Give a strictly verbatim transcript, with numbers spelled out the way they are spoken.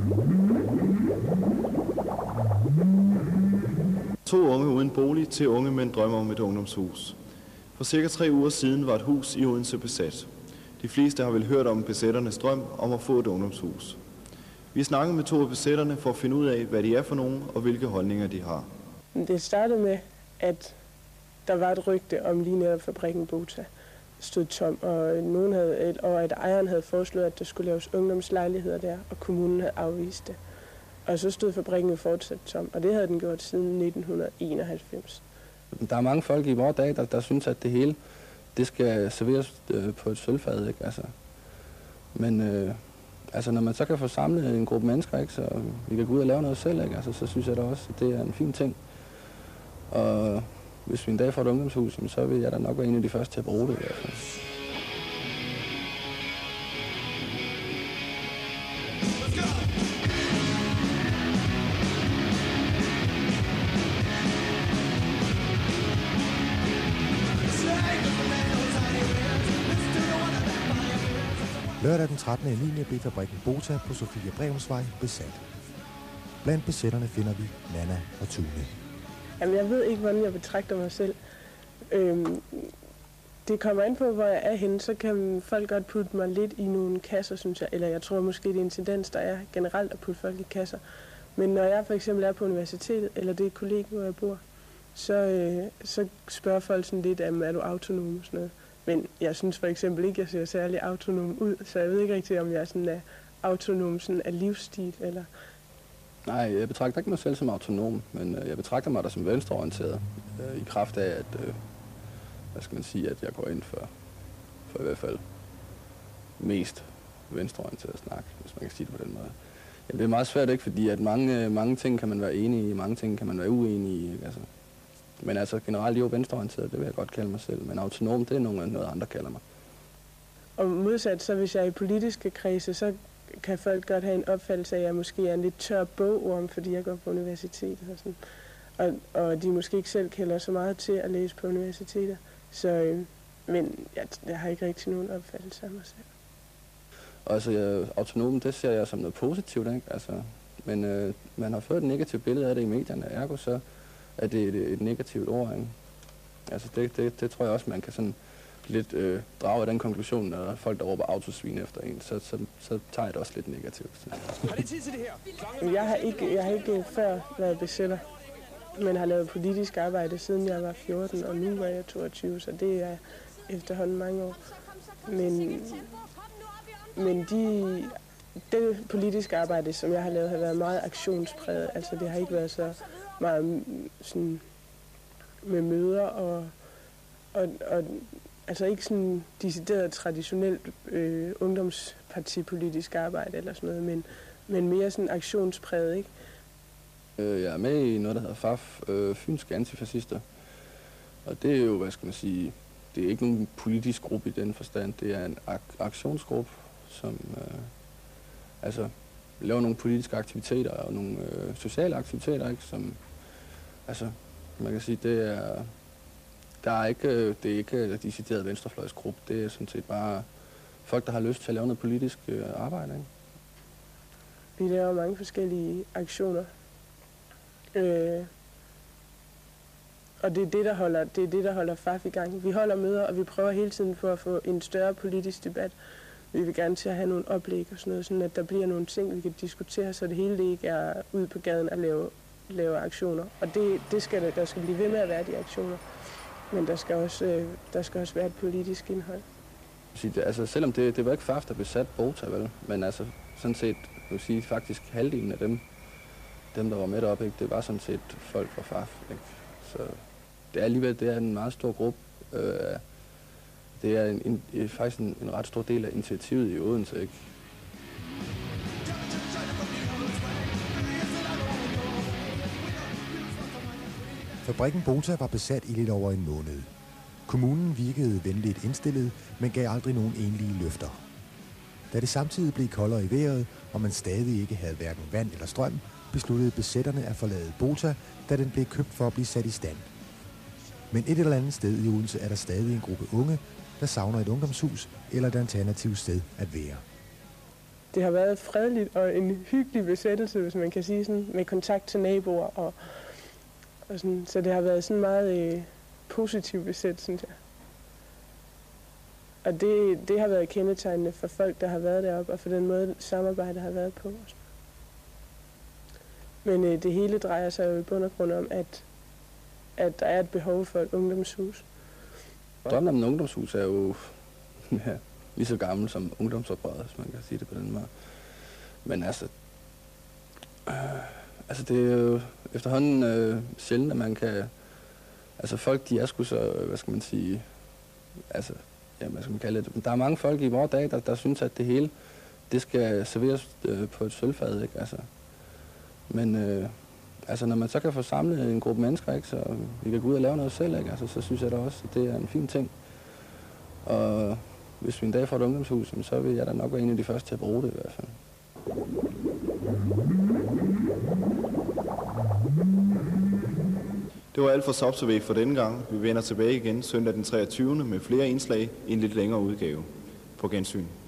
To unge uden bolig til unge mænd drømmer om et ungdomshus. For cirka tre uger siden var et hus i Odense besat. De fleste har vel hørt om besætternes drøm om at få et ungdomshus. Vi snakkede med to af besætterne for at finde ud af, hvad de er for nogen og hvilke holdninger de har. Det startede med, at der var et rygte om lige netop fabrikken Bota stod tom, og, nogen havde, og at ejeren havde foreslået, at der skulle laves ungdomslejligheder der, og kommunen havde afvist det. Og så stod fabrikken fortsat tom, og det havde den gjort siden nitten enoghalvfems. Der er mange folk i vores dag, der, der synes, at det hele det skal serveres øh, på et sølvfad, ikke? Altså, men øh, altså, når man så kan få samlet en gruppe mennesker, ikke, så vi kan gå ud og lave noget selv, ikke? Altså, så synes jeg da også, at det er en fin ting. Og hvis vi en dag får et ungdomshus, så vil jeg da nok være en af de første til at bruge det i hvert fald. Lørdag den trettende niende blev fabrikken Bota på Sofia Brevensvej besat. Blandt besætterne finder vi Nana og Tune. Jamen, jeg ved ikke, hvordan jeg betragter mig selv. Øhm, det kommer an på, hvor jeg er henne, så kan folk godt putte mig lidt i nogle kasser, synes jeg. Eller jeg tror måske, det er en tendens, der er generelt at putte folk i kasser. Men når jeg for eksempel er på universitetet, eller det er et kollegie, hvor jeg bor, så, øh, så spørger folk sådan lidt, er du autonom og sådan noget. Men jeg synes for eksempel ikke, at jeg ser særlig autonom ud, så jeg ved ikke rigtig, om jeg sådan er autonom sådan af livsstil, eller... Nej, jeg betragter ikke mig selv som autonom, men jeg betragter mig da som venstreorienteret, øh, i kraft af, at, øh, hvad skal man sige, at jeg går ind for, for i hvert fald mest venstreorienteret snak, hvis man kan sige det på den måde. Jamen, det er meget svært, ikke, fordi at mange, mange ting kan man være enig i, mange ting kan man være uenig i, ikke? Altså, men altså generelt jo venstreorienteret, det vil jeg godt kalde mig selv, men autonom, det er noget, noget andre kalder mig. Og modsat, så hvis jeg er i politiske kredse, så kan folk godt have en opfattelse af, at jeg måske er en lidt tør bogorm, fordi jeg går på universitetet og sådan. Og, og de måske ikke selv kælder så meget til at læse på universiteter. Så, øh, men jeg, jeg har ikke rigtig nogen opfattelse af mig selv. Og altså, jeg, autonom, det ser jeg som noget positivt, ikke? Altså, men øh, man har fået et negativt billede af det i medierne, ergo så er det et, et negativt ord, ikke? Altså, det, det, det tror jeg også, man kan sådan lidt øh, drage af den konklusion, når folk der råber autosvin efter en, så, så, så tager jeg det også lidt negativt. Har det tid til det her? Jeg har ikke, jeg har ikke før været besætter, men har lavet politisk arbejde siden jeg var fjorten, og nu var jeg toogtyve, så det er efterhånden mange år. Men, men de, det politiske arbejde, som jeg har lavet, har været meget aktionspræget. Altså det har ikke været så meget sådan, med møder og, og, og altså ikke sådan decideret traditionelt øh, ungdomspartipolitisk arbejde eller sådan noget, men, men mere sådan aktionspræget, ikke? Jeg er med i noget, der hedder F A F, øh, Fynske Antifascister. Og det er jo, hvad skal man sige, det er ikke nogen politisk gruppe i den forstand. Det er en ak- aktionsgruppe, som øh, altså laver nogle politiske aktiviteter og nogle øh, sociale aktiviteter, ikke? Som, altså, man kan sige, det er... Der er ikke, det er ikke en decideret venstrefløjsgruppe, det er sådan set bare folk, der har lyst til at lave noget politisk arbejde, ikke? Vi laver mange forskellige aktioner, øh, og det er det, der holder, det er det, der holder F A F i gang. Vi holder møder, og vi prøver hele tiden på at få en større politisk debat. Vi vil gerne til at have nogle oplæg og sådan noget, sådan at der bliver nogle ting, vi kan diskutere, så det hele det ikke er ude på gaden at lave, lave aktioner. Og det, det skal der, der skal blive ved med at være de aktioner. Men der skal også, øh, der skal også være et politisk indhold. Altså, selvom det, det var ikke F A F, der besat Bota, vel? Men altså, sådan set, jeg vil sige, faktisk halvdelen af dem, dem der var med deroppe, ikke? Det var sådan set folk fra F A F, ikke? Så det er alligevel, det er en meget stor gruppe. Øh, det er en, en, faktisk en, en ret stor del af initiativet i Odense, ikke? Fabrikken Bota var besat i lidt over en måned. Kommunen virkede venligt indstillet, men gav aldrig nogen egentlige løfter. Da det samtidig blev koldere i vejret, og man stadig ikke havde hverken vand eller strøm, besluttede besætterne at forlade Bota, da den blev købt for at blive sat i stand. Men et eller andet sted i Odense er der stadig en gruppe unge, der savner et ungdomshus eller et alternativt sted at være. det har været fredeligt og en hyggelig besættelse, hvis man kan sige sådan, med kontakt til naboer. Og, og sådan, så det har været sådan meget øh, positiv besæt, synes jeg. Og det, det har været kendetegnende for folk, der har været deroppe, og for den måde, samarbejdet har været på. Men øh, det hele drejer sig jo i bund og grund om, at, at der er et behov for et ungdomshus. Drømmen om en ungdomshus er jo ja, lige så gammel som ungdomsoprøret, hvis man kan sige det på den måde. Men altså, øh, altså det er jo efterhånden øh, sjældent, at man kan... Altså folk, de er sgu så, hvad skal man sige... Altså, ja, hvad skal man kalde det? Der er mange folk i vores dag, der, der synes, at det hele, det skal serveres øh, på et sølvfad, ikke? Altså, men øh, altså, når man så kan få samlet en gruppe mennesker, ikke, så vi kan gå ud og lave noget selv, ikke? Altså, så synes jeg da også, at det er en fin ting. Og hvis vi en dag får et ungdomshus, så vil jeg da nok være en af de første til at bruge det i hvert fald. Det var alt for Subsurvey for denne gang. Vi vender tilbage igen søndag den treogtyvende med flere indslag i en lidt længere udgave. På gensyn.